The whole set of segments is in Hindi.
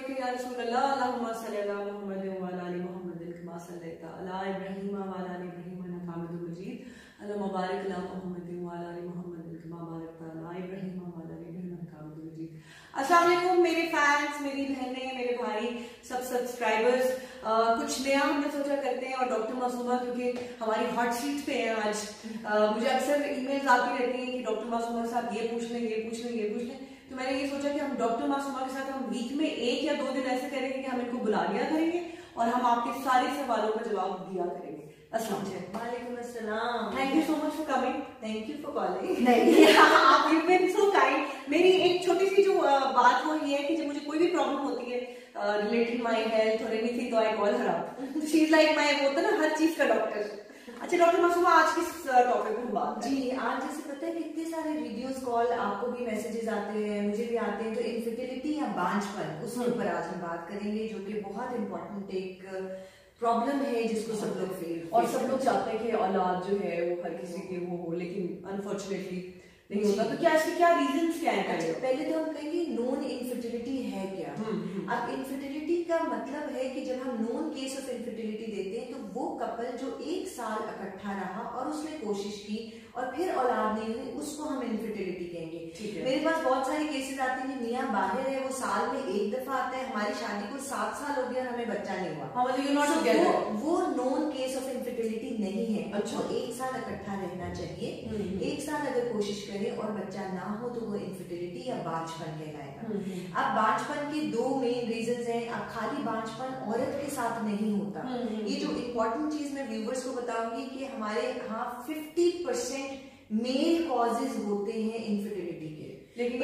अलैका या रसूल अल्लाह, अल्लाहुम्मा सल्ली अला मुहम्मद व अला आलि मुहम्मद कमा सल्लैता अला इब्राहीम व अला आलि इब्राहीम इन्नका हमीदुम मजीद। अल्लाहुम्मा बारिक अला मुहम्मद व अला आलि मुहम्मद कमा बारकता अला इब्राहीम व अला आलि इब्राहीम इन्नका हमीदुम मजीद। अस्सलाम वालेकुम मेरे फैंस, मेरी बहनें, मेरे भाई, सब सब्सक्राइबर्स। कुछ नया हमने सोचा करते हैं, और डॉक्टर मासूमा क्योंकि हमारी हॉट सीट पे हैं आज, मुझे अक्सर ईमेल्स आती रहती हैं कि डॉक्टर मासूमा के साथ ये पूछ लें, ये पूछ लें, ये पूछ लें। तो मैंने ये सोचा कि हम डॉक्टर मासूमा के साथ हम वीक में 1 या 2 दिन ऐसे करेंगे कि हम इनको बुला लिया करेंगे और हम आपके सारे सवालों का जवाब दिया करेंगे। वालेकुम अस्सलाम। Thank you so much for coming. Thank you for calling. नहीं आप यू बीन सो काइंड। मेरी एक छोटी सी जो बात वो ये है कि जब मुझे कोई भी प्रॉब्लम होती है रिलेटेड माय हेल्थ और एनीथिंग, तो I call her up. She is like my, वो होता है ना हर चीज का डॉक्टर। अच्छा डॉक्टर मासूमा, आज किस टॉपिक पर बात जी, आज जैसे पता है कितने सारे वीडियोस कॉल, आपको भी मैसेजेस आते हैं, मुझे भी आते हैं, तो इनफर्टिलिटी या बांझपन, उसके ऊपर आज हम बात करेंगे, जो कि बहुत इंपॉर्टेंट एक प्रॉब्लम है जिसको सब लोग फेस, और सब लोग चाहते हैं कि औलाद जो है वो हर किसी के वो हो, लेकिन अनफॉर्चुनेटली नहीं होता। तो क्या इसके क्या रीजंस क्या है? पहले तो हम कहेंगे नॉन इनफर्टिलिटी है क्या। अब इनफर्टिलिटी का मतलब है कि जब हम नॉन केस ऑफ इनफर्टिलिटी देते हैं तो वो कपल जो 1 साल इकट्ठा रहा और उसने कोशिश की और फिर औलाद नहीं हुई, उसको हम इनफर्टिलिटी कहेंगे। मेरे पास बहुत सारे केसेस आते हैं, मियां बाहर है, वो साल में 1 दफा आता है, हमारी शादी को 7 साल हो गया और हमें बच्चा नहीं हुआ। वो नॉन केस ऑफ इनफर्टिलिटी नहीं है। अच्छा, 1 साल इकट्ठा रहना चाहिए, 1 साल अगर कोशिश और बच्चा ना हो तो वो इनफर्टिलिटी या बांझपन कहलाएगा। अब बांझपन के 2 मेन रीजंस हैं। अब खाली बांझपन औरत के साथ नहीं होता। ये जो इम्पोर्टेंट चीज मैं व्यूवर्स को बताऊंगी कि हमारे यहाँ 50% मेल कॉजेज होते हैं इनफर्टिलिटी के, लेकिन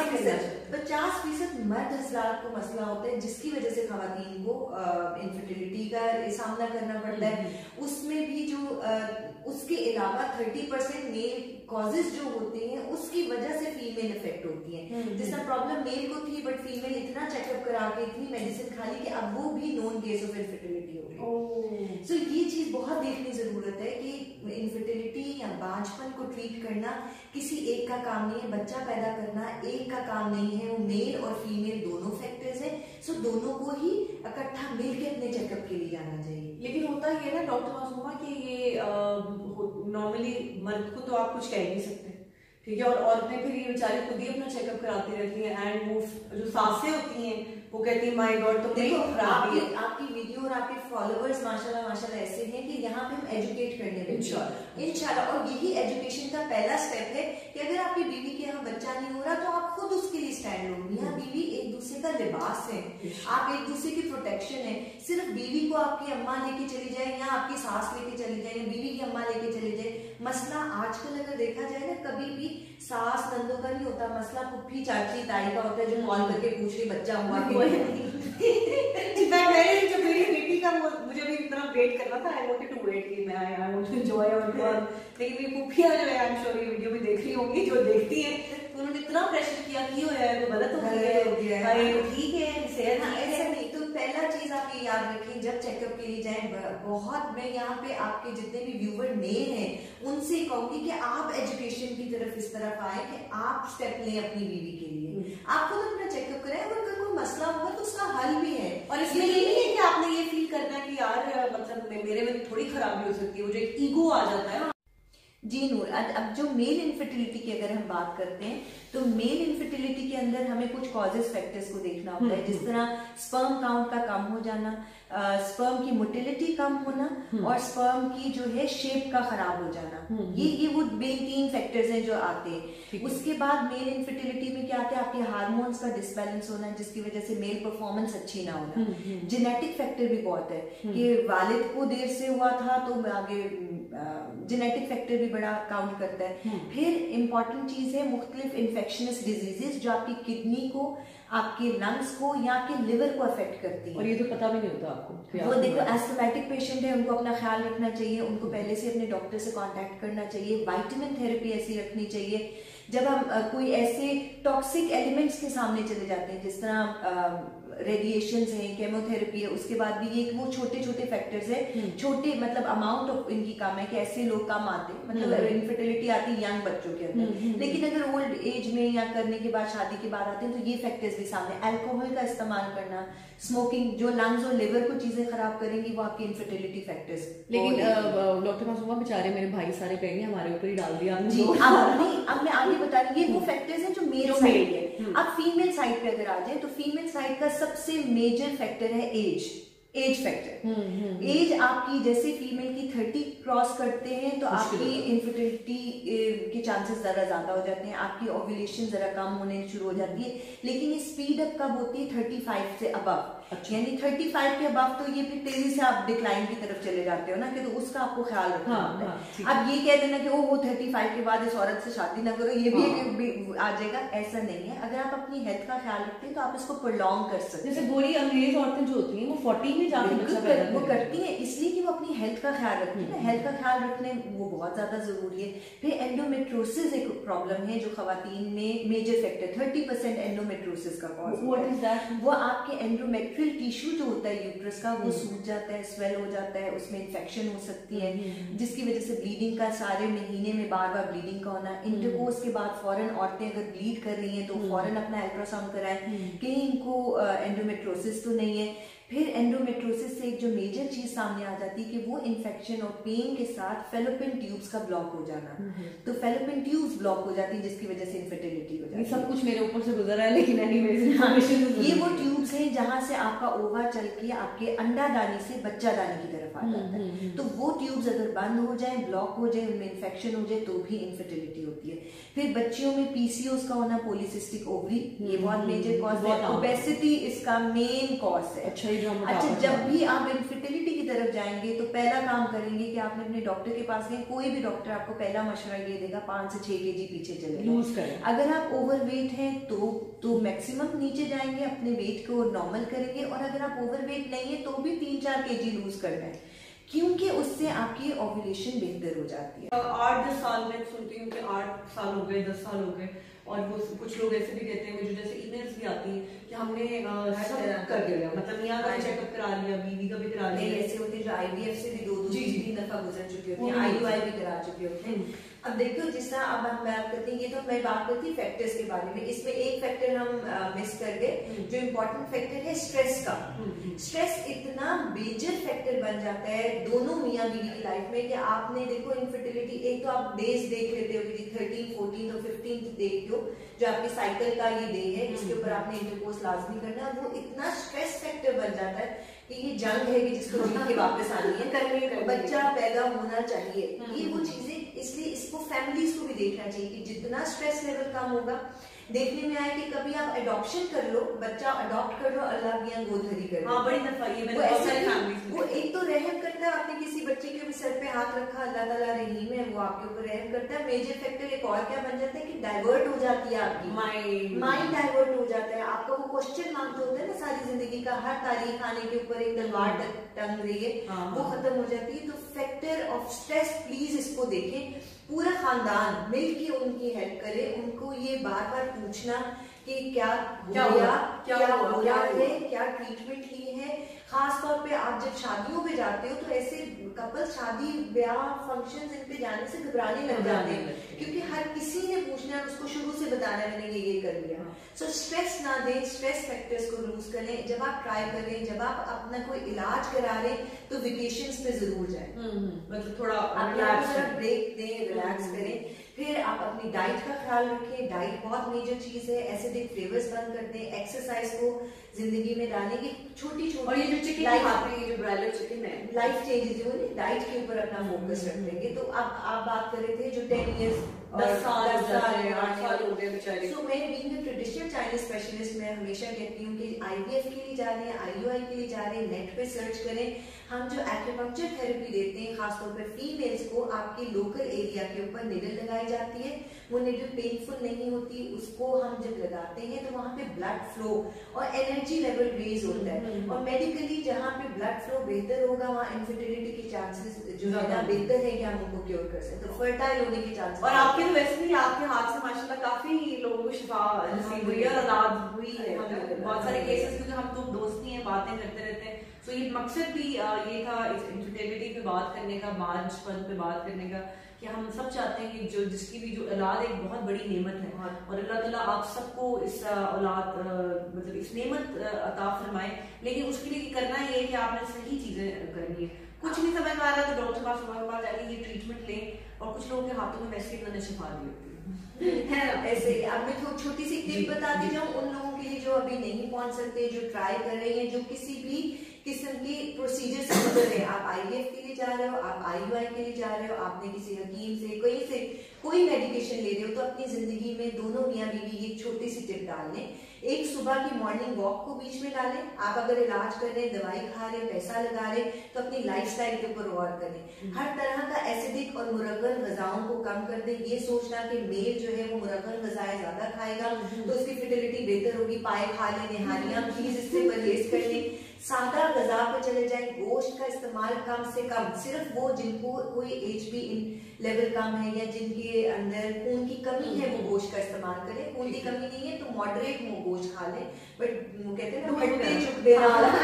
50% मर्द हजरात को मसला होता है जिसकी वजह से खवातीन को इनफर्टिलिटी का सामना करना पड़ता है। उसमें भी जो उसके अलावा 30% मेल कॉजेज जो होते हैं उसकी वजह से फीमेल इफेक्ट होती है। जिस तरह प्रॉब्लम मेल को थी बट फीमेल इतना चेकअप करा के इतनी मेडिसिन खा ली कि अब वो भी नॉन केस ऑफ इनफर्टिलिटी हो गई। सो ये चीज बहुत देखने जरूरत है कि इनफर्टिलिटी या बांझपन को ट्रीट करना किसी एक का काम नहीं है, बच्चा पैदा करना एक का काम नहीं है, वो मेल और फीमेल दोनों फैक्टर्स हैं। सो दोनों को ही इकट्ठा मिलकर अपने चेकअप के लिए जाना चाहिए। लेकिन होता ये ना डॉक्टर मासूमा कि ये नॉर्मली मर्द को तो आप कुछ कह नहीं सकते, ठीक है, और औरतें फिर ये बेचारी खुद ही अपना चेकअप कराती रहती हैं, एंड वो जो सासें होती हैं वो कहती है माय गॉड। तो देखो आपकी वीडियो और आपके फॉलोअर्स माशाल्लाह माशाल्लाह ऐसे हैं कि यहाँ पे हम एजुकेट करने लगे इंशाल्लाह। और यही एजुकेशन का पहला स्टेप है कि अगर आपकी बीवी के यहाँ बच्चा नहीं हो रहा तो आप खुद उसके लिए स्टैंड लो। मियां बीवी एक दूसरे का लिबास है, आप एक दूसरे की प्रोटेक्शन है। सिर्फ बीवी को आपकी अम्मा लेके चली जाए या आपकी सास लेके चली जाए या बीवी की अम्मा लेके चली जाए, मसला आजकल अगर देखा जाए ना, कभी भी सास नंदों का नहीं होता, मसला पुप्पी चाची ताई का होता है जो कॉल करके पूछ रही बच्चा हुआ कि जब मेरी बेटी का मुझे भी इतना वेट करना था, आई वांटेड टू वेट कि मैं आई वांट टू एंजॉय और लेकिन मेरी पुप्पियां जो है आई एम श्योर ये वीडियो भी देख रही होंगी, जो देखती है, तो उन्होंने इतना प्रेशर किया कि हो जाए तो गलत हो गया, ठीक है सेहत ऐसा नहीं। तो पहला चीज आप ये याद रखें जब चेकअप के लिए जाएं, बहुत मैं यहाँ पे आपके जितने भी व्यूवर मेल हैं उनसे कहूंगी कि आप एजुकेशन की तरफ इस तरफ आए कि आप स्टेप लें अपनी बीवी के लिए, आप खुद अपना चेकअप करें। अगर कोई मसला होगा तो उसका हल भी है, और इसमें ये नहीं है कि आपने ये फील करना है कि यार मतलब मेरे में थोड़ी खराबी हो सकती है, वो जो एक ईगो आ जाता है। जी नूर, अब जो मेल इनफर्टिलिटी की अगर हम बात करते हैं तो मेल इनफर्टिलिटी के अंदर हमें कुछ कॉजेस फैक्टर्स को देखना होता है, जिस तरह स्पर्म काउंट का कम हो जाना, स्पर्म की मोटिलिटी कम होना और स्पर्म की जो है शेप का खराब हो जाना। ये वो मेन 3 फैक्टर्स हैं जो आते हैं। उसके बाद मेल इनफर्टिलिटी में क्या आता है, आपके हार्मोन्स का डिसबैलेंस होना जिसकी वजह से मेल परफॉर्मेंस अच्छी ना होना। जेनेटिक फैक्टर भी बहुत है कि वालिद को देर से हुआ था तो आगे जेनेटिक फैक्टर भी बड़ा काउंट करता है। फिर इंपॉर्टेंट चीज है मुख्तलिफ इन्फेक्शनस डिजीजेस जो आपकी किडनी को, आपके लंग्स को या आपके लिवर को अफेक्ट करती है, और ये तो पता भी नहीं होता आपको। वो देखो एस्थमेटिक पेशेंट है, उनको अपना ख्याल रखना चाहिए, उनको पहले से अपने डॉक्टर से कांटेक्ट करना चाहिए, विटामिन थेरेपी ऐसी रखनी चाहिए जब हम कोई ऐसे टॉक्सिक एलिमेंट्स के सामने चले जाते हैं, जिस तरह रेडिएशंस हैं, केमोथेरेपी है, उसके बाद भी ये वो छोटे छोटे फैक्टर्स है, छोटे मतलब अमाउंट ऑफ इनकी कम है कि ऐसे लोग कम आते हैं, मतलब इनफर्टिलिटी आती है यंग बच्चों के अंदर। लेकिन अगर ओल्ड एज में या करने के बाद, शादी के बाद आते हैं, तो ये फैक्टर्स भी सामने। अल्कोहल का इस्तेमाल करना, स्मोकिंग, जो लंग्स और लिवर को चीजें खराब करेंगी, वो आपके इनफर्टिलिटी फैक्टर्स। लेकिन डॉक्टर मासूमा बेचारे मेरे भाई सारे कहेंगे हमारे ऊपर ही डाल दिया जी। अब मैं आगे बता रही हूँ, ये वो फैक्टर्स हैं जो मेल साइड है। अब फीमेल साइड पे अगर आ जाए, तो फीमेल साइड का सबसे मेजर फैक्टर है एज फैक्टर। एज आपकी जैसे फीमेल की 30 क्रॉस करते हैं तो आपकी इनफर्टिलिटी के चांसेस जरा ज्यादा हो जाते हैं, आपकी ओव्यूलेशन जरा कम होने शुरू हो जाती है। लेकिन ये स्पीड अप कब होती है? 35 से अबव। यानी 35 के अबव तो ये फिर तेजी से आप डिक्लाइन की तरफ चले जाते हो ना, कि तो उसका आपको ख्याल रखना होता है। अब ये कह देना कि वो 35 के बाद इस औरत से शादी ना करो, ये भी आ जाएगा, ऐसा नहीं है। अगर आप अपनी हेल्थ का ख्याल रखते हैं तो आप इसको प्रोलॉन्ग कर सकते हैं। जैसे गोरी अंग्रेज औरतें जो होती हैं वो 40 में जाके बच्चा पैदा वो करती हैं, इसलिए कि वो अपनी हेल्थ का ख्याल रखती है। हेल्थ का ख्याल रखने वो बहुत ज्यादा जरूरी है। फिर एंडोमेट्रोसिस एक प्रॉब्लम है जो खवातीन में मेजर फैक्टर, 30% एंडोमेट्रोसिस का कॉज। What is that? वो आपके एंडोमेट्रियल टिश्यू जो होता है यूट्रस का, वो सूज जाता है, स्वेल हो जाता है, उसमें इन्फेक्शन हो सकती है, जिसकी वजह से ब्लीडिंग का, सारे महीने में बार बार ब्लीडिंग का होना। इंटरकोर्स के बाद फौरन औरतें अगर ब्लीड कर रही हैं तो फौरन अपना अल्ट्रासाउंड कराएं कहीं इनको एंडोमेट्रोसिस तो नहीं है। फिर एंडोमेट्रोसिस से एक जो मेजर चीज सामने आ जाती है कि वो इन्फेक्शन और पेन के साथ फेलोपियन ट्यूब्स का ब्लॉक हो जाना। तो फेलोपियन ट्यूब्स ब्लॉक हो जाती है, जिसकी वजह से इनफर्टिलिटी हो जाती है। सब कुछ मेरे ऊपर से गुजर रहा है, लेकिन ये वो ट्यूब्स हैं जहां से आपका ओवा चल के आपके अंडादानी से बच्चादानी की तरफ आ जाता है। तो वो ट्यूब्स अगर बंद हो जाए, ब्लॉक हो जाए, उनमें इन्फेक्शन हो जाए, तो भी इनफर्टिलिटी होती है। फिर बच्चियों में पीसीओएस का होना, पॉलीसिस्टिक ओवरी, ये बहुत मेजर कॉज है। ओबेसिटी इसका मेन कॉज है। अच्छा, जब भी आप इनफर्टिलिटी की तरफ जाएंगे तो पहला काम करेंगे कि आपने अपने डॉक्टर के पास गए, कोई भी डॉक्टर आपको पहला मशवरा ये देगा 5 से 6 kg पीछे चले लूज करें। अगर आप ओवरवेट हैं तो मैक्सिमम नीचे जाएंगे, अपने वेट को नॉर्मल करेंगे। और अगर आप ओवरवेट नहीं है तो भी 3-4 kg लूज करना है, क्योंकि उससे आपकी ओव्यूलेशन बेहतर हो जाती है। 8-10 साल में सुनती हूँ कि 8 साल हो गए, 10 साल हो गए, और वो कुछ लोग ऐसे भी कहते हैं, जो जैसे ईमेल्स भी आती हैं कि हमने सब कर दिया, मतलब यहाँ का भी चेकअप करा लिया, बीवी का भी करा लिया। ऐसे होते हैं जो आईवीएफ से भी 2-3 दफा गुजर चुके होते हैं, आईयूआई भी करा चुके होते हैं। अब देखो, जिस तरह अब हम बात करते हैं, ये तो मैं बात करती फैक्टर्स के बारे में, इसमें एक फैक्टर हम मिस कर गए, जो इम्पोर्टेंट फैक्टर है स्ट्रेस का। स्ट्रेस इतना मेजर फैक्टर बन जाता है दोनों मियाँ बीवी की लाइफ में कि आपने देखो इनफर्टिलिटी, एक तो आप डेज देख लेते हो कि 13, 14 और 15 देखते हो, जो आपके साइकिल का ये डे है, इसके ऊपर आपने इंटरकोर्स लाजमी करना है। वो इतना स्ट्रेस फैक्टर बन जाता है कि ये जंग है कि जिसको जीत के वापस आनी है, करने बच्चा पैदा होना चाहिए। ये वो चीजें, इसलिए इसको फैमिलीज को भी देखना चाहिए कि जितना स्ट्रेस लेवल कम होगा। देखने में आया कि कभी आप अडॉप्शन कर लो, बच्चा अडॉप्ट कर लो, अल्लाह की गोदभरी कर लो। बड़ी दफा ये वो ऐसे वो एक तो रहम करता है, आपने किसी बच्चे के भी सर पे हाथ रखा, अल्लाह ताला रहीम है, वो आपके ऊपर रहम करता है। मेजर फैक्टर एक और क्या बन जाता है कि डाइवर्ट हो जाती है आपकी माइंड डाइवर्ट हो जाता है। आपका वो क्वेश्चन मार्क जो होता है ना सारी जिंदगी का, हर तारीख आने के ऊपर एक तलवार टंग रही है, वो खत्म हो जाती है। तो फैक्टर ऑफ स्ट्रेस, प्लीज इसको देखें, पूरा खानदान मिलके उनकी हेल्प करे, उनको ये बार बार पूछना कि क्या हुआ, क्या ट्रीटमेंट ली है। खास तौर पे आप जब शादियों पे जाते हो तो ऐसे कपल शादी ब्याह फंक्शन इन पे जाने से घबराने लग जाते हैं, क्योंकि हर किसी ने पूछना है, उसको शुरू से बताना है मैंने ये कर लिया। सो स्ट्रेस ना दें, स्ट्रेस फैक्टर्स को लूज करें। जब आप ट्राई कर रहे हैं, जब आप अपना कोई इलाज करा रहे हैं, तो वेकेशंस पे जरूर जाएं, मतलब थोड़ा ब्रेक दें, रिलैक्स करें। फिर आप अपनी डाइट का ख्याल रखें, डाइट बहुत मेजर चीज है। एसिडिक फ्लेवर्स बंद कर दें, एक्सरसाइज को जिंदगी में डालने की छोटी छोटी, और ये जो चिकन खाते हैं, ये जो ब्रायलर चिकन है, लाइफ चेंजेस जो है डाइट के ऊपर अपना फोकस रख देंगे। तो अब आप बात कर रहे थे जो 10 years 10 साल 8 साल हो गए बेचारे। सो मैं being a traditional Chinese specialist, मैं हमेशा कहती हूँ कि आईवीएफ के लिए जा रहे हैं, आईयूआई के लिए जा रहे हैं, नेट पे सर्च करें। हम जो एक्यूपंक्चर थेरेपी देते हैं, खासतौर पर फीमेल्स को, आपके लोकल एरिया के ऊपर निडल लगाई जाती है। वो निडल पेनफुल नहीं होती, उसको हम जब लगाते हैं तो वहाँ पे ब्लड फ्लो और एनर्जी लेवल रेज होता है। और मेडिकली जहाँ पे ब्लड फ्लो बेहतर होगा, वहाँ इनफर्टिलिटी के चांसेस जो है ना बेहतर है कि हम उनको क्योर कर सकते हैं, तो फर्टाइल होने के चांसेस। और आपके बाकी तो वैसे भी आपके हाथ से माशाल्लाह काफी लोगों को शिफा नसीब हुई है और औलाद हुई है, बहुत सारे केसेस, क्योंकि हम तो दोस्त ही हैं, बातें करते रहते हैं। सो ये मकसद भी ये था इस इनफर्टिलिटी पे बात करने का, बांझपन पे बात करने का, कि हम सब चाहते हैं कि जो जिसकी भी जो औलाद एक बहुत बड़ी नेमत है, और अल्लाह ताला आप सबको इस औलाद मतलब इस नेमत अता फरमाए। लेकिन उसके लिए करना ये है कि आपने सही चीजें करनी है। कुछ नहीं समझ में आ रहा तो डॉक्टर पास जाके ये ट्रीटमेंट लें, और कुछ लोगों के हाथों में वैसे इतना शिफा दी होती है। ऐसे ही अब मैं छोटी सी टिप बताती जाऊँ उन लोगों के लिए जो अभी नहीं पहुंच सकते, जो ट्राई कर रहे हैं, जो किसी भी किस्म की प्रोसीजर से गुजर रहे हैं। आप आईवीएफ के लिए जा रहे हो, आप आईयूआई के लिए जा रहे हो, आपने किसी हकीम से कहीं से कोई मेडिकेशन ले रहे हो, तो अपनी जिंदगी में दोनों मियाँ बीवी ये छोटी सी टिप डाल लें। एक सुबह की मॉर्निंग वॉक को बीच में डालें। आप अगर इलाज कर रहे हैं, दवाई खा रहे हैं, पैसा लगा रहे हैं, तो अपनी लाइफस्टाइल के ऊपर गौर करें। हर तरह का एसिडिक और मुरगन गजाओं को कम कर दें। ये सोचना कि मेल जो है वो मुरगन गजाएं ज्यादा खाएगा तो उसकी फर्टिलिटी बेहतर होगी, पाए खा लें, निहारियां प्लीज इससे परहेज कर लें। सादा गजा पे चले जाएं। गोश्त का इस्तेमाल कम से कम, सिर्फ वो जिनको कोई HB लेवल कम है या जिनके अंदर खून की कमी है वो गोश्त का इस्तेमाल करें। खून की कमी नहीं है तो मॉडरेट वो गोश्त खा लें, बट वो कहते हैं ना भट्टे चुकदे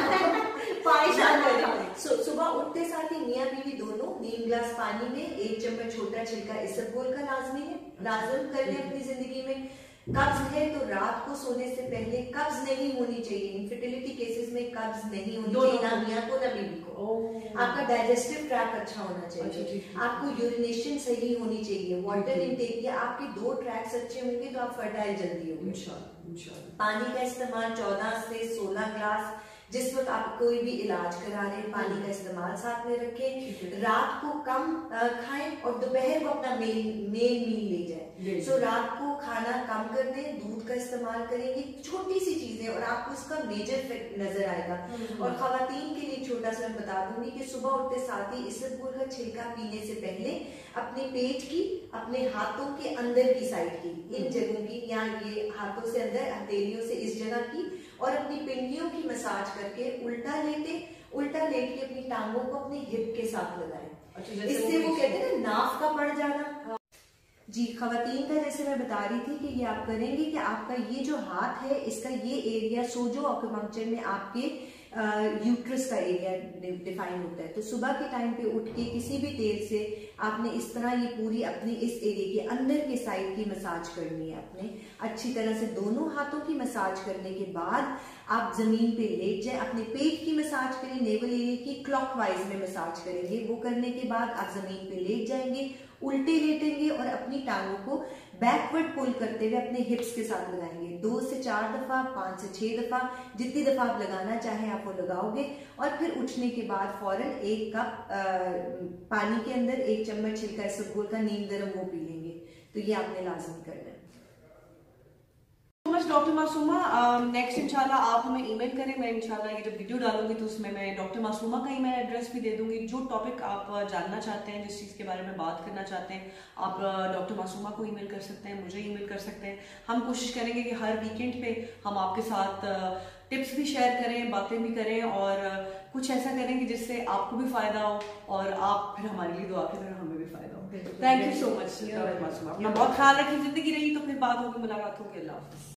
सुबह उठते साथ ही मियाँ बीवी दोनों 3 गिलास पानी में 1 चम्मच छोटा छिलका इसबगोल का लाजमी है, लाजम कर लें अपनी जिंदगी में। कब्ज है तो रात को सोने से पहले कब्ज नहीं होनी चाहिए। इनफर्टिलिटी केसेस में कब्ज नहीं होनी चाहिए, ना मियाँ को ना बीवी को। आपका डाइजेस्टिव ट्रैक अच्छा होना चाहिए, आपको यूरिनेशन सही होनी चाहिए, वाटर इनटेक या आपके 2 ट्रैक्स अच्छे होंगे तो आप फर्टाइल जल्दी होंगे इंशाल्लाह। पानी का इस्तेमाल 14 से 16 गिलास जिस वक्त आप कोई भी इलाज करा रहे हैं, पानी का इस्तेमाल साथ में रखें। रात को कम खाएं और दोपहर को अपना मेन मील ले जाए। सो रात को खाना कम कर दें, दूध का इस्तेमाल करेंगे, छोटी सी चीजें और आपको इसका मेजर इफेक्ट नजर आएगा। और खवातीन के लिए छोटा सा मैं बता दूंगी कि सुबह उठते साथ ही इसबगोल का छिलका पीने से पहले अपने पेट की, अपने हाथों के अंदर की साइड की, इन जगहों की, या ये हाथों से अंदर, हथेलियों से इस जगह की, और अपनी पिंडियों की मसाज करके उल्टा लेट के अपनी टांगों को अपने हिप के साथ लगाएं। इससे वो कहते हैं ना नाफ का पड़ जाना। जी, खवातीन का जैसे मैं बता रही थी कि ये आप करेंगे कि आपका ये जो हाथ है इसका ये एरिया सोजो ऑक्यूपंक्चर में आपके यूट्रस का एरिया डिफाइन होता है। तो सुबह के टाइम पे उठ के किसी भी तेल से आपने इस तरह ये पूरी अपने इस एरिया के अंदर के साइड की मसाज करनी है। अपने अच्छी तरह से दोनों हाथों की मसाज करने के बाद आप जमीन पे लेट जाए, अपने पेट की मसाज करें, नेवल एरिया की क्लॉकवाइज में मसाज करेंगे। वो करने के बाद आप जमीन पे लेट जाएंगे, उल्टे लेटेंगे और अपनी टांगों को बैकवर्ड पुल करते हुए अपने हिप्स के साथ लगाएंगे। 2 से 4 दफा, 5 से 6 दफा, जितनी दफा आप लगाना चाहें आप वो लगाओगे। और फिर उठने के बाद फौरन 1 कप पानी के अंदर 1 चम्मच छिलका इसबगोल का नीम गरम वो पी लेंगे। तो ये आपने लाजमी करना है। डॉक्टर मासूमा, नेक्स्ट इंशाल्लाह आप हमें ईमेल करें। मैं इंशाल्लाह ये जब वीडियो डालूंगी तो उसमें मैं डॉक्टर मासूमा का ईमेल एड्रेस भी दे दूंगी। जो टॉपिक आप जानना चाहते हैं, जिस चीज़ के बारे में बात करना चाहते हैं, आप डॉक्टर मासूमा को ईमेल कर सकते हैं, मुझे ईमेल कर सकते हैं। हम कोशिश करेंगे कि हर वीकेंड पे हम आपके साथ टिप्स भी शेयर करें, बातें भी करें और कुछ ऐसा करें कि जिससे आपको भी फायदा हो और आप फिर हमारे लिए दुआ करें और हमें भी फायदा हो। Thank you so much doctor Masooma. अपना बहुत ख्याल रखें। जिंदगी रही तो फिर बात होगी, मुलाकात होगी। अल्लाह हाफ़िज़।